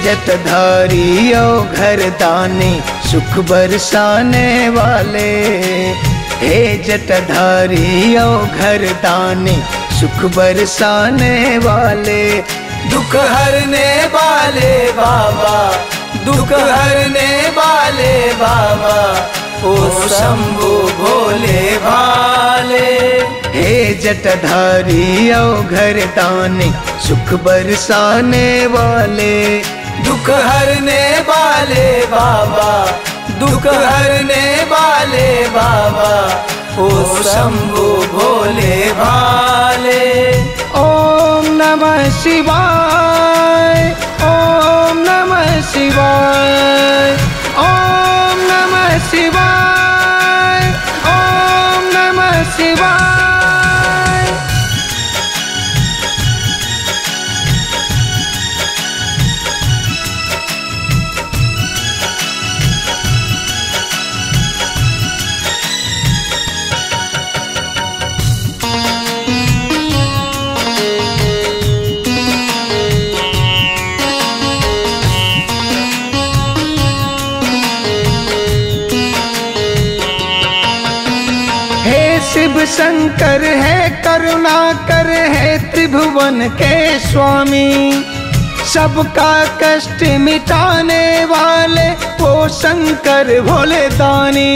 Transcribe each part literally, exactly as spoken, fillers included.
जटधारी ओ घरदानी सुख बरसाने वाले। हे जटधारी ओ घरदानी सुख बरसाने वाले। दुख हरने वाले बाबा, दुख हरने वाले बाबा, ओ शंभु भोले भाले। हे जटधारी ओ घरदानी सुख बरसाने वाले। दुख हरने वाले बाबा, दुख हरने वाले बाबा, ओ शंभु भोले भाले। ओम नमः शिवाय, ओम नमः शिवाय, ओम नमः शिवाय, ओम नमः शिवाय। शिव शंकर है करुणाकर है त्रिभुवन के स्वामी। सबका कष्ट मिटाने वाले वो शंकर भोले दानी।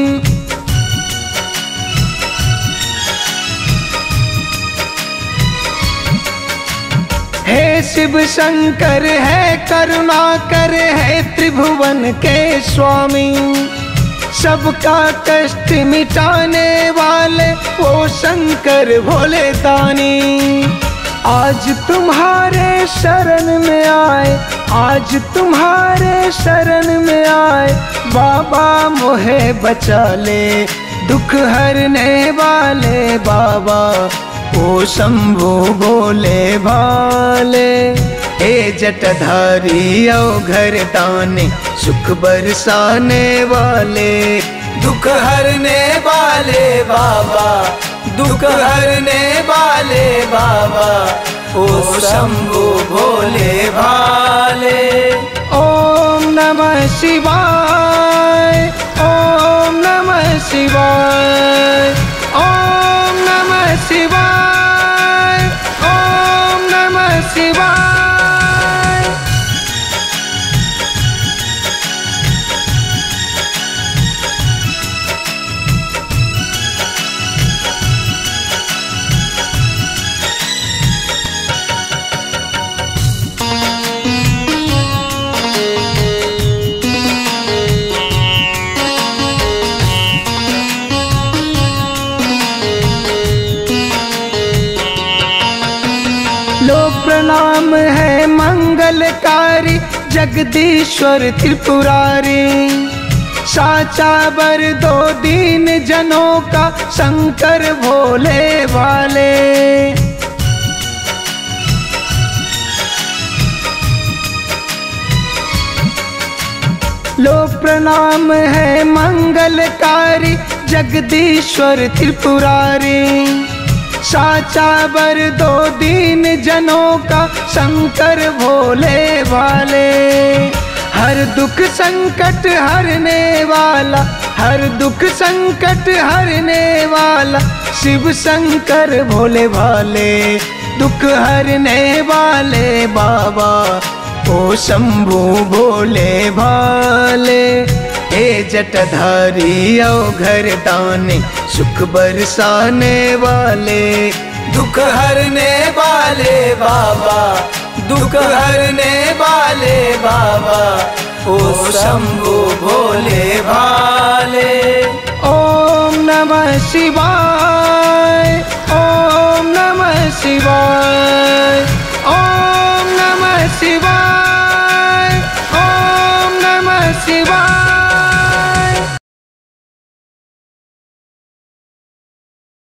हे शिव शंकर है करुणाकर है त्रिभुवन के स्वामी। सबका कष्ट मिटाने वाले वो शंकर भोले दानी। आज तुम्हारे शरण में आए, आज तुम्हारे शरण में आए, बाबा मोहे बचा ले। दुख हरने वाले बाबा ओ शंभु भोले भाले। हे जटधारी ओ घरदानी सुख बरसाने वाले। दुख हरने वाले बाबा, दुख हरने वाले बाबा, ओ शंभु भोले भाले। ओम नमः शिवाय, ओम नमः शिवाय, ओम नमः शिवाय, ओम नमः शिवाय। लोक प्रणाम है मंगलकारी जगदीश्वर त्रिपुरारी। साचा बर दो दीन जनों का शंकर भोले वाले। लोक प्रणाम है मंगलकारी जगदीश्वर त्रिपुरारी। साचा बर दो दीन जनों का शंकर भोले वाले। हर दुख संकट हरने वाला, हर दुख संकट हरने वाला शिव शंकर भोले भाले। दुख हरने वाले बाबा ओ शंभु भोले भाले। हे जटधारी ओ घरदानी सुख बरसाने वाले। दुख हरने वाले बाबा, दुख हरने वाले बाबा, ओ शंभु भोले भाले। ओम नमः शिवाय, ओम नमः शिवाय, ओम नमः शिवाय, ओम नमः शिवाय।